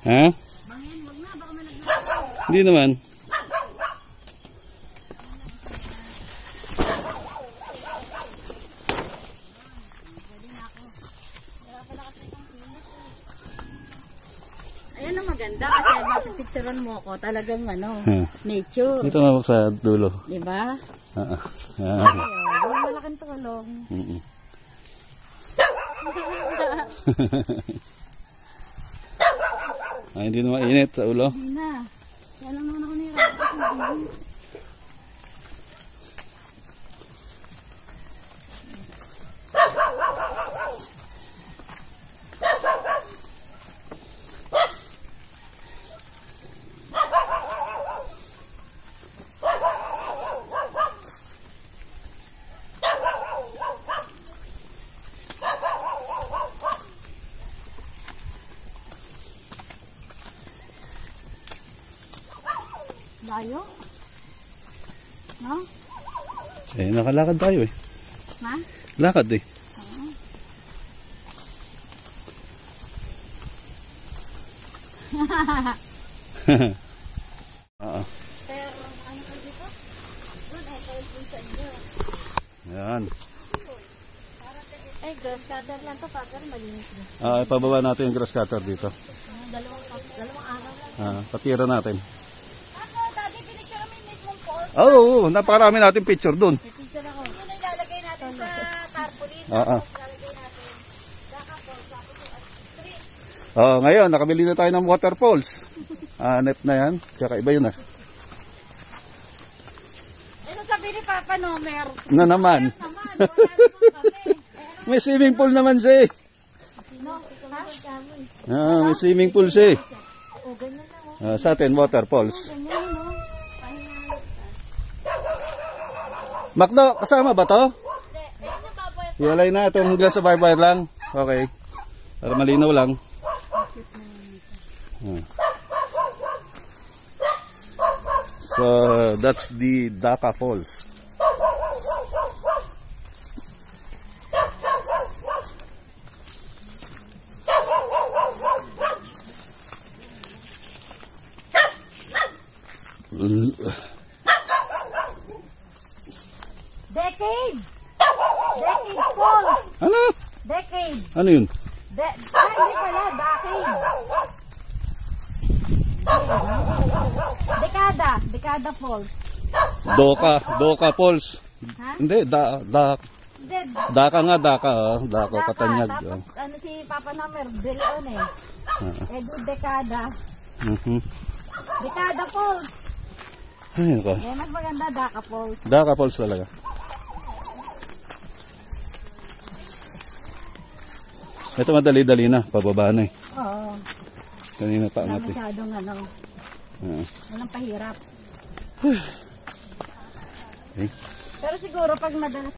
Ha? Bangin, wag na, baka malaglag. Hindi naman. Ayan ang maganda kasi mapipicturean mo ako talagang nature. Dito na sa dulo. Diba? Yan. Ayun, malaking tulong. Ay, hindi na mainit sa ulo. Hindi na. Kaya lang naman ako nirap kasi mainit. Layo? No? Eh, nakalakad tayo eh. Ha? Lakad eh. Oo. Pero ano ka dito? Doon ay kayo po sa inyo. Yan. Eh, grass cutter lang to, pero malinis din. Ipababa natin yung grass cutter dito. Dalawang araw lang. Patira natin. Ako, dati pinicture mo yung mismong pole. Oo, napakarami natin picture dun. Picture ako. Yun ang ilalagay natin sa tarpaulin. Ilalagay natin. Saka po, tapos yung street. Ngayon, nakabili na tayo ng waterfalls. Net na yan. Tsaka iba yun ah. Ano sabi ni Papa Nomer? Na naman. Naman, wala naman kami. May swimming pool naman siya eh. May swimming pool siya eh. O, ganyan lang o. Sa atin, waterfalls. Ganyan o. Makdo, kasama ba to? Hindi, ayun ang baboy. Iwalay na itong glass sa bye-bye lang. Okay. Para malinaw lang. So, that's the Dhaka Falls. Decade! Decade Falls! Ano? Decade! Ano yun? Hindi pala, decade! Dekada Falls. Doka Falls. Ha? Hindi, Hindi, Dhaka nga, Dhaka. Dhaka, Katanyag. tapos ano si Papa Nomer, De Leon eh. Edu Dekada. Dekada Falls. Ay, ako. Yan mas maganda, Dhaka Falls. Dhaka Falls talaga. Ito madali-dali na, pababa na eh. Oo. Kanina pa Wala angat eh. masyadong walang pahirap. Okay. Pero siguro pag madalas